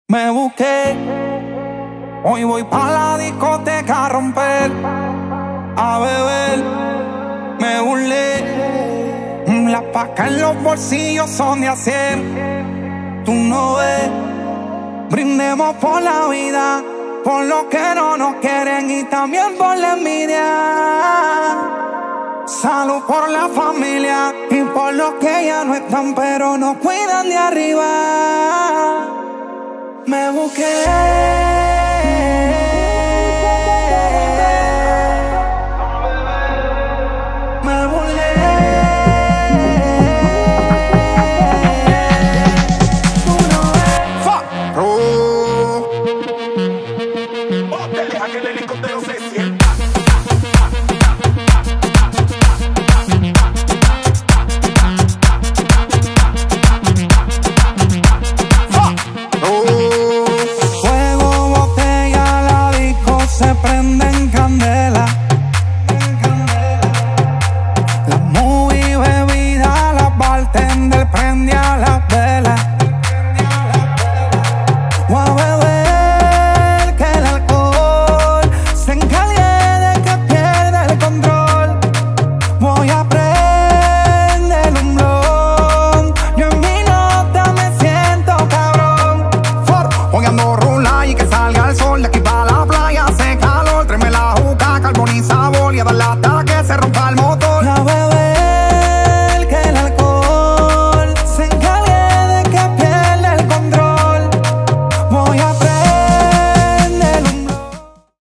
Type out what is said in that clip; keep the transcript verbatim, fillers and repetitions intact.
Me busqué, hoy voy pa' la discoteca a romper, a beber, me burlé. Las pacas en los bolsillos son de hacer, tú no ves. Brindemos por la vida, por los que no nos quieren y también por la envidia. Salud por la familia y por los que ya no están pero nos cuidan de arriba. Me busqué, me burlé. Uno es fuck. Oh. Oh, te deja que el helicóptero se sienta. Se prenden candela, la movie bebida, la bartender prende a la vela. Voy a beber que el alcohol se encargue de que pierda el control. Voy a prender un blon, yo en mi nota me siento cabrón. For, hoy ando rula y que salga el sol de aquí para la playa. Sabor y a dar la